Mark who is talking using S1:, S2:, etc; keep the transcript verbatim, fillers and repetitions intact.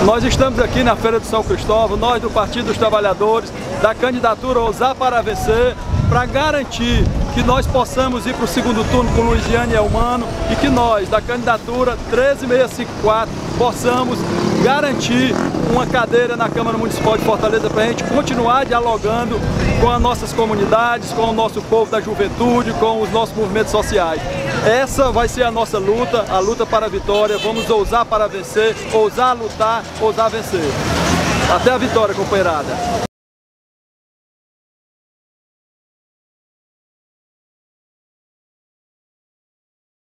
S1: Nós estamos aqui na Feira de São Cristóvão, nós do Partido dos Trabalhadores, da candidatura Ousar para Vencer, para garantir que nós possamos ir para o segundo turno com Luiziane e Elmano e que nós, da candidatura treze mil seiscentos e cinquenta e quatro, possamos garantir uma cadeira na Câmara Municipal de Fortaleza para a gente continuar dialogando com as nossas comunidades, com o nosso povo da juventude, com os nossos movimentos sociais. Essa vai ser a nossa luta, a luta para a vitória. Vamos ousar para vencer, ousar lutar, ousar vencer. Até a vitória, companheirada!